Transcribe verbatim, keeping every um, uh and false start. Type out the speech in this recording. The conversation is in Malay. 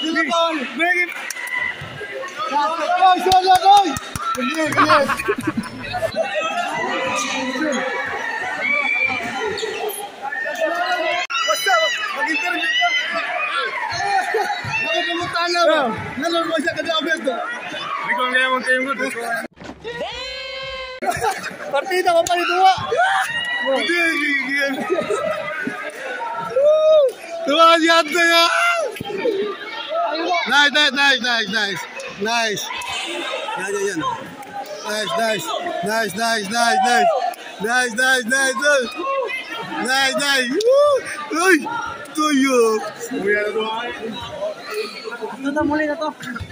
Silakan. Bring it. Guys, wala guys. Gilian, gilian. What's up? Mag-interview ka. Nakapunta na ba? Nalun mo siya kadabit to. Hindi ko nga mong kayo mo. Partida ko pa ni Dua. Hindi, hindi. Dua yata ya. Nice, nice, nice, nice, nice. Nice. Yan, yan, yan. Nice, nice. Nice, nice, nice, nice. Nice, nice, nice, nice. Nice, nice. Uy! Tuyo! Uy, ano doon? Ito na, muli na to.